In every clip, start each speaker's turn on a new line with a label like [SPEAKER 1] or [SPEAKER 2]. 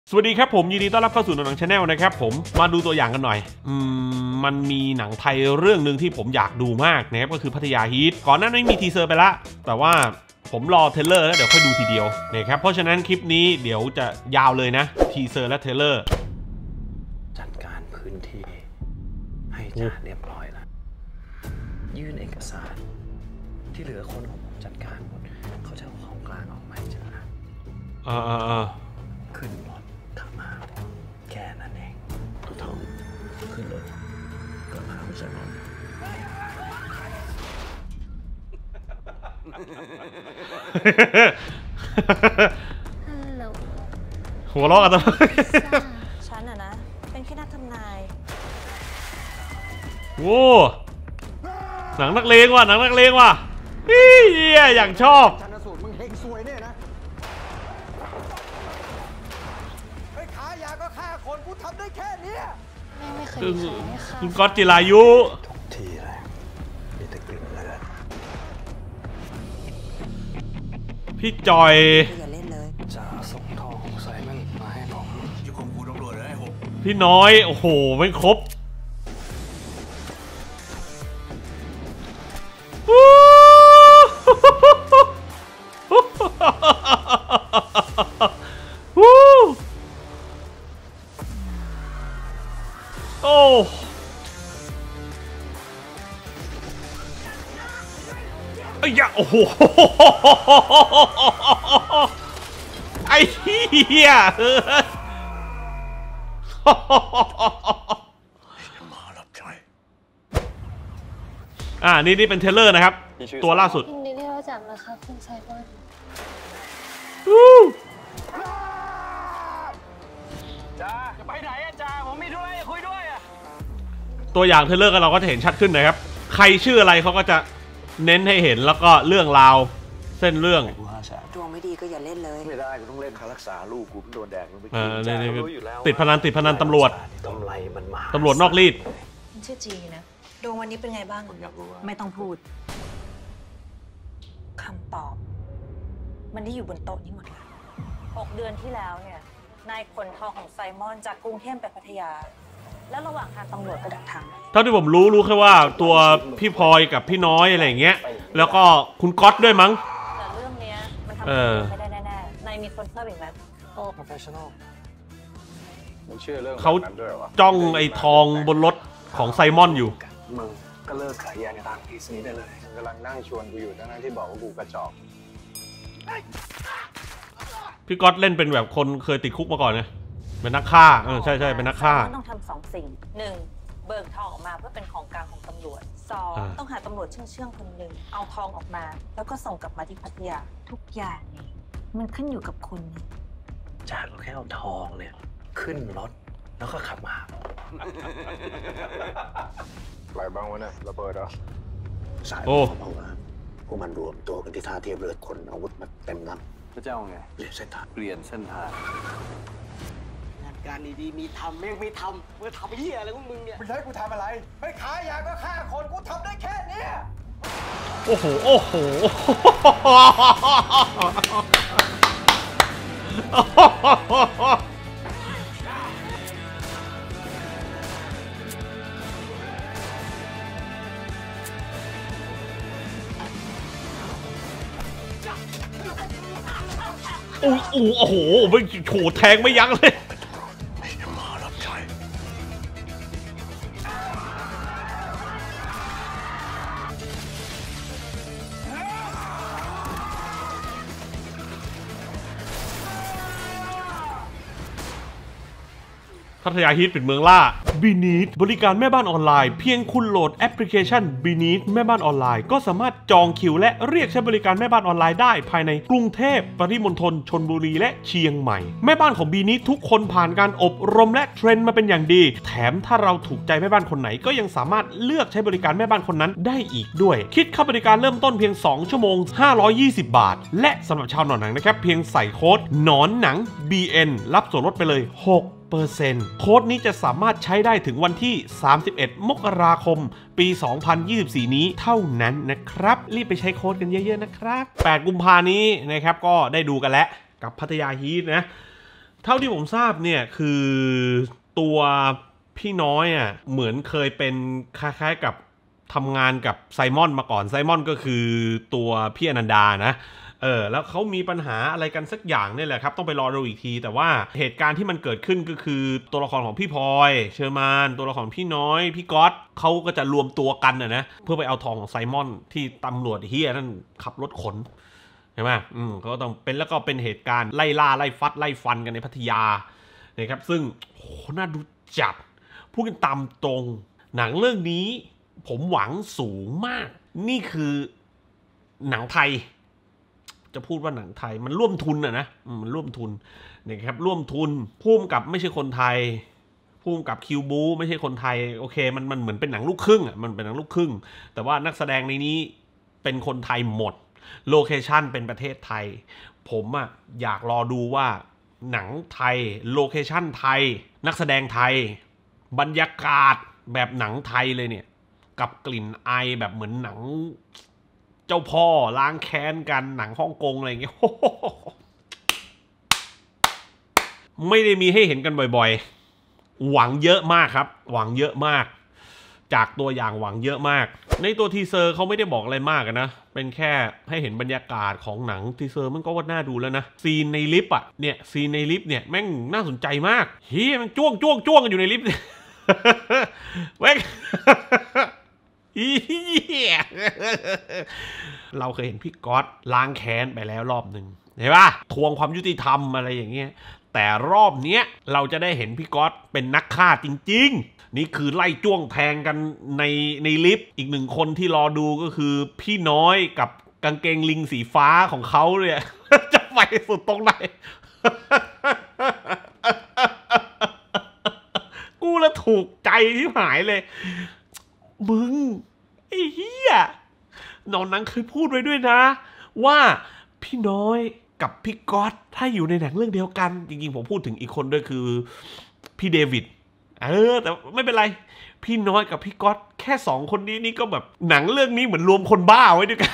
[SPEAKER 1] สวัสดีครับผมยินดีต้อนรับเข้าสู่หนังชาแนลนะครับผมมาดูตัวอย่างกันหน่อยมันมีหนังไทยเรื่องหนึ่งที่ผมอยากดูมากนะครับก็คือพัทยาฮีทก่อนหน้านี้มีทีเซอร์ไปละแต่ว่าผมรอเทรลเลอร์แล้วเดี๋ยวค่อยดูทีเดียวนะครับเพราะฉะนั้นคลิปนี้เดี๋ยวจะยาวเลยนะทีเซอร์และเทรลเลอร์
[SPEAKER 2] จัดการพื้นที่ให้จ่าเรียบร้อยแล้วยื่นเอกสารที่เหลือคนของผมจัดการหมดเขาจะเอาของกลางออกมาให้จ่าขึ้นรถขับมาแค่นั้นเองตัวทองขึ้นรถกลับมาไม่ใช่มั้ง
[SPEAKER 3] ฮัลโหล
[SPEAKER 1] หัวเราะกันตลอด
[SPEAKER 3] ฉันอะนะเป็นแค่นักทำนาย
[SPEAKER 1] โว้หนังนักเลงว่ะหนังนักเลงว่ะเฮียอย่างชอบ
[SPEAKER 4] ชันสูตรมึงเฮงซวยเนี่ยนะไอ้ขายาก็ฆ่าคนกูทำได้แค่นี้
[SPEAKER 3] ไม่เคยมีใครไม่ฆ่า
[SPEAKER 1] คุณก๊อตจิรายุ
[SPEAKER 2] ทุกทีเลยมีแต่กลิ่นเลือด
[SPEAKER 1] พี่จอย
[SPEAKER 3] อย่าเล่นเลย
[SPEAKER 2] จะส่งทองใส่มันมาให้ผม
[SPEAKER 4] อยู่ของกูตำรวจเลยไอ้หก
[SPEAKER 1] พี่น้อยโอ้โหไม่ครบโอ้ไอ้ยะโอ้โหไอ้เหี้ยนี่เป็นเทรลเลอร์นะครับตัวล่าสุด
[SPEAKER 3] ยินดีที่รู้จักนะคะคุณไซมอน
[SPEAKER 4] จ้าจะไปไหนอะจ้าผมมีด้วยคุยด้วยอะ
[SPEAKER 1] ตัวอย่างเทรลเลอร์กันเราก็จะเห็นชัดขึ้นนะครับใครชื่ออะไรเขาก็จะเน้นให้เห็นแล้วก็เรื่องราวเส้นเรื่อง
[SPEAKER 3] ดวงไม่ดีก็อย่าเล่นเลย
[SPEAKER 4] ไม่ได้กูต้องเล่นค่ารักษาลูกกูโดนแดงไป
[SPEAKER 1] ติดพนันตำรวจ
[SPEAKER 2] กำไรมันมา
[SPEAKER 1] ตำรวจนอกรีด
[SPEAKER 3] มันชื่อจีนะดวงวันนี้เป็นไงบ้างไม่ต้องพูดคำตอบมันได้อยู่บนโต๊ะนี้หมดเลย6 เดือนที่แล้วเนี่ยนายขนทองของไซมอนจากกรุงเทพไปพัทยาแล้วระหว่างทางตำรวจก็ดักทาง
[SPEAKER 1] เท่าที่ผมรู้แค่ว่าตัวพี่พลอยกับพี่น้อยอะไรอย่างเงี้ยแล้วก็คุณก๊อตด้วยมั้ง
[SPEAKER 3] แต่เรื่องนี้มันทำไม่ได้แน่ๆนายมีคนเพิ่มอีกไหม
[SPEAKER 2] โอ้ professional
[SPEAKER 4] มึงเชื่อเรื่อง
[SPEAKER 1] เขาจ้องไอ้ทองบนรถของไซมอนอยู่
[SPEAKER 2] มึงก็เลิกขายยาในทางพีซนี้ได้เลย
[SPEAKER 4] กำลังนั่งชวนกูอยู่ทั้งที่บอกว่ากูกระจอก
[SPEAKER 1] พี่ก๊อตเล่นเป็นแบบคนเคยติดคุกมาก่อนไงเป็นนักฆ่าใช่เป็นนักฆ่า
[SPEAKER 3] ต้องทำ2 สิ่ง1เบิกทองออกมาเพื่อเป็นของกลางของตำรวจ2ต้องหาตำรวจเชื่องคนหนึ่งเอาทองออกมาแล้วก็ส่งกลับมาที่พัทยาทุกอย่างนี้มันขึ้นอยู่กับคุณ
[SPEAKER 2] จ่าก็แค่เอาทองเนี่ยขึ้นรถแล้วก็ขับมา
[SPEAKER 4] อะไรบ้างวะเนี่ยระเบิดเหรอ
[SPEAKER 2] สายเพราะว่าพวกมันรวมตัวกันที่ท่าเทียบเรือคนอาวุธมาเต็มล
[SPEAKER 4] ำพระเจ้าไง
[SPEAKER 2] เปลี่ยนเส้นทาง
[SPEAKER 4] งานการดีๆมีทำแม่งไม่ทำมึงทำเหี้ยอะไรพวกมึงเนี่ยมึงใช้กูทำอะไรไม่ขายยาก็ฆ่าคนกูทำได้แค่นี้
[SPEAKER 1] โอ้โหโอ้โหมันโขแทงไม่ยั้งเลย
[SPEAKER 2] มารับใช้
[SPEAKER 1] พัทยาฮีทเป็นเมืองล่า Beneath บริการแม่บ้านออนไลน์เพียงคุณโหลดแอปพลิเคชัน Beneath แม่บ้านออนไลน์ก็สามารถจองคิวและเรียกใช้บริการแม่บ้านออนไลน์ได้ภายในกรุงเทพปริมณฑลชลบุรีและเชียงใหม่แม่บ้านของ Beneath ทุกคนผ่านการอบรมและเทรนมาเป็นอย่างดีแถมถ้าเราถูกใจแม่บ้านคนไหนก็ยังสามารถเลือกใช้บริการแม่บ้านคนนั้นได้อีกด้วยคิดค่าบริการเริ่มต้นเพียง2 ชั่วโมง520 บาทและสำหรับชาวหนอนหนังนะครับเพียงใส่โค้ดหนอนหนัง BN รับส่วนลดไปเลย6%โค้ดนี้จะสามารถใช้ได้ถึงวันที่31 มกราคมปี 2024 นี้เท่านั้นนะครับรีบไปใช้โค้ดกันเยอะๆนะครับ8 กุมภาพันธ์นี้นะครับก็ได้ดูกันแล้วกับพัทยาฮีทนะเท่าที่ผมทราบเนี่ยคือตัวพี่น้อยอ่ะเหมือนเคยเป็นคล้ายๆกับทำงานกับไซมอนมาก่อนไซมอนก็คือตัวพี่อนันดานะแล้วเขามีปัญหาอะไรกันสักอย่างนี่แหละครับต้องไปรอดูอีกทีแต่ว่าเหตุการณ์ที่มันเกิดขึ้นก็คือตัวละครของพี่พลอยเชอร์มานตัวละครพี่น้อยพี่ก๊อตเขาก็จะรวมตัวกันนะเพื่อไปเอาทองของไซมอนที่ตำรวจเฮียนั่นขับรถขนใช่ไหมเขาต้องเป็นแล้วก็เป็นเหตุการณ์ไล่ล่าไล่ฟัดไล่ฟันกันในพัทยานะครับซึ่งโหน่าดูจัดพูดกันตามตรงหนังเรื่องนี้ผมหวังสูงมากนี่คือหนังไทยจะพูดว่าหนังไทยมันร่วมทุนนะมันร่วมทุนนะครับร่วมทุนพุ่มกับไม่ใช่คนไทยพุ่มกับคิวบูไม่ใช่คนไทยโอเคมันเหมือนเป็นหนังลูกครึ่งมันเป็นหนังลูกครึ่งแต่ว่านักแสดงในนี้เป็นคนไทยหมดโลเคชั่นเป็นประเทศไทยผมอยากรอดูว่าหนังไทยโลเคชั่นไทยนักแสดงไทยบรรยากาศแบบหนังไทยเลยเนี่ยกับกลิ่นไอแบบเหมือนหนังเจ้าพ่อล้างแค้นกันหนังฮ่องกงอะไรอย่างเงี้ยไม่ได้มีให้เห็นกันบ่อยๆหวังเยอะมากครับหวังเยอะมากจากตัวอย่างหวังเยอะมากในตัวทีเซอร์เขาไม่ได้บอกอะไรมากนะเป็นแค่ให้เห็นบรรยากาศของหนังทีเซอร์มันก็ว่าน่าดูแล้วนะซีนในลิฟต์เนี่ยซีนในลิฟต์เนี่ยแม่งน่าสนใจมากเฮ้ยมันจ้วงกันอยู่ในลิฟต์เว้ยเราเคยเห็นพี่ก๊อตล้างแค้นไปแล้วรอบหนึ่งเห็นป่ะทวงความยุติธรรมอะไรอย่างเงี้ยแต่รอบเนี้ยเราจะได้เห็นพี่ก๊อตเป็นนักฆ่าจริงๆนี่คือไล่จ้วงแทงกันในลิฟต์อีกหนึ่งคนที่รอดูก็คือพี่น้อยกับกางเกงลิงสีฟ้าของเขาเนี่ย จะไปสุดตรงไหน กูละถูกใจที่หายเลยมึงไอ้เหี้ยนอนนังเคยพูดไว้ด้วยนะว่าพี่น้อยกับพี่ก๊อตถ้าอยู่ในหนังเรื่องเดียวกันจริงๆผมพูดถึงอีกคนด้วยคือพี่เดวิดแต่ไม่เป็นไรพี่น้อยกับพี่ก๊อตแค่2คนนี้นี่ก็แบบหนังเรื่องนี้เหมือนรวมคนบ้าไว้ด้วยกัน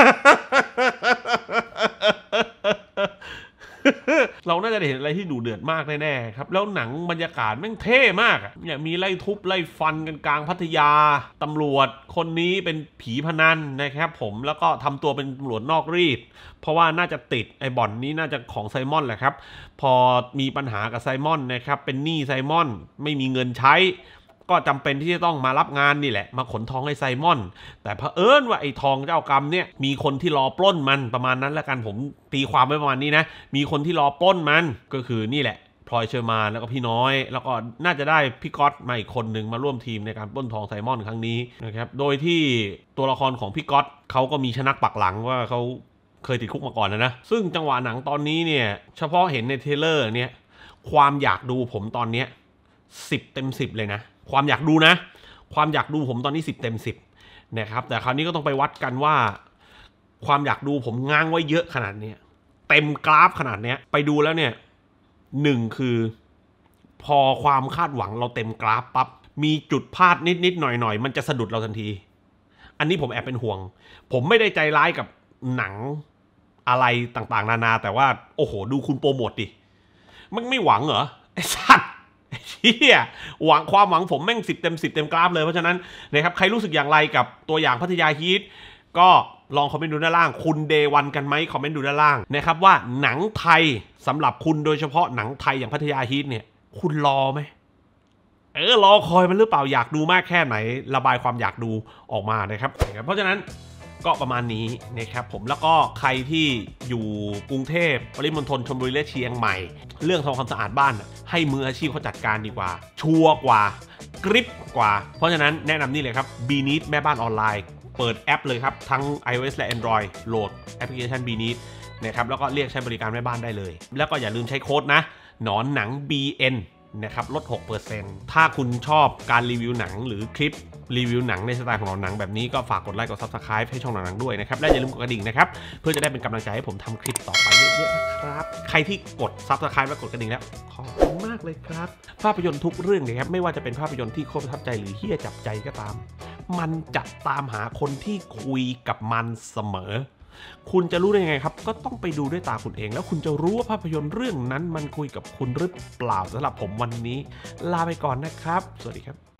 [SPEAKER 1] เราน่าจะเห็นอะไรที่ดูเดือดมากแน่ๆครับแล้วหนังบรรยากาศแม่งเท่มากเนี่ยมีไล่ทุบไล่ฟันกันกลางพัทยาตำรวจคนนี้เป็นผีพนันนะครับผมแล้วก็ทำตัวเป็นตำรวจนอกรีดเพราะว่าน่าจะติดไอ้บ่อนนี้น่าจะของไซมอนแหละครับพอมีปัญหากับไซมอนนะครับเป็นหนี้ไซมอนไม่มีเงินใช้ก็จำเป็นที่จะต้องมารับงานนี่แหละมาขนทองให้ไซมอนแต่เผอิญว่าไอ้ทองเจ้ากรรมเนี่ยมีคนที่รอปล้นมันประมาณนั้นแล้วกันผมตีความไว้ประมาณนี้นะมีคนที่รอปล้นมันก็คือนี่แหละพลอยเชอร์มานแล้วก็พี่น้อยแล้วก็น่าจะได้พี่ก๊อตมาอีกคนหนึ่งมาร่วมทีมในการปล้นทองไซมอนครั้งนี้นะครับโดยที่ตัวละครของพี่ก๊อตเขาก็มีชนักปักหลังว่าเขาเคยติดคุกมาก่อนนะซึ่งจังหวะหนังตอนนี้เนี่ยเฉพาะเห็นในเทรลเลอร์เนี่ยความอยากดูผมตอนเนี้ย10 เต็ม 10เลยนะความอยากดูนะความอยากดูผมตอนนี้10 เต็ม 10นะครับแต่คราวนี้ก็ต้องไปวัดกันว่าความอยากดูผมง้างไว้เยอะขนาดนี้เต็มกราฟขนาดนี้ไปดูแล้วเนี่ย1คือพอความคาดหวังเราเต็มกราฟปั๊บมีจุดพลาดนิดหน่อยมันจะสะดุดเราทันทีอันนี้ผมแอบเป็นห่วงผมไม่ได้ใจร้ายกับหนังอะไรต่างๆนานาแต่ว่าโอ้โหดูคุณโปรโมทดิมันไม่หวังเหรอไอ้สัตว์เฮียหวังความหวังผมแม่ง10 เต็ม 10เต็มกราฟเลยเพราะฉะนั้นนะครับใครรู้สึกอย่างไรกับตัวอย่างพัทยาฮีทก็ลองคอมเมนต์ดูด้านล่างคุณเดวันกันไหมคอมเมนต์ดูด้านล่างนะครับว่าหนังไทยสำหรับคุณโดยเฉพาะหนังไทยอย่างพัทยาฮีทเนี่ยคุณรอไหมรอคอยมันหรือเปล่าอยากดูมากแค่ไหนระบายความอยากดูออกมานะครับเพราะฉะนั้นก็ประมาณนี้นะครับผมแล้วก็ใครที่อยู่กรุงเทพปริมณฑลชลบุรีและเชียงใหม่เรื่องทำความสะอาดบ้านให้มืออาชีพเขาจัดการดีกว่าชัวร์กว่ากริปกว่าเพราะฉะนั้นแนะนำนี่เลยครับ BNeat แม่บ้านออนไลน์เปิดแอปเลยครับทั้ง iOS และ Android โหลดแอปพลิเคชัน BNeat นะครับแล้วก็เรียกใช้บริการแม่บ้านได้เลยแล้วก็อย่าลืมใช้โค้ดนะหนอนหนัง BN นะครับลด 6% ถ้าคุณชอบการรีวิวหนังหรือคลิปรีวิวหนังในสไตล์ของหนังแบบนี้ก็ฝากกดไลค์กด Subscribe ให้ช่องหนังด้วยนะครับและอย่าลืมกดกระดิ่งนะครับเพื่อจะได้เป็นกำลังใจให้ผมทำคลิปต่อไปเยอะๆนะครับใครที่กด Subscribe และกดกระดิ่งแล้วขอบคุณมากเลยครับภาพยนตร์ทุกเรื่องนะครับไม่ว่าจะเป็นภาพยนตร์ที่โคตรประทับใจหรือเหี้ยจับใจก็ตามมันจะตามหาคนที่คุยกับมันเสมอคุณจะรู้ได้ยังไงครับก็ต้องไปดูด้วยตาคุณเองแล้วคุณจะรู้ว่าภาพยนตร์เรื่องนั้นมันคุยกับคุณหรือเปล่าสำหรับผมวันนี้ลาไปก่อนนะครับสวัสดีครับ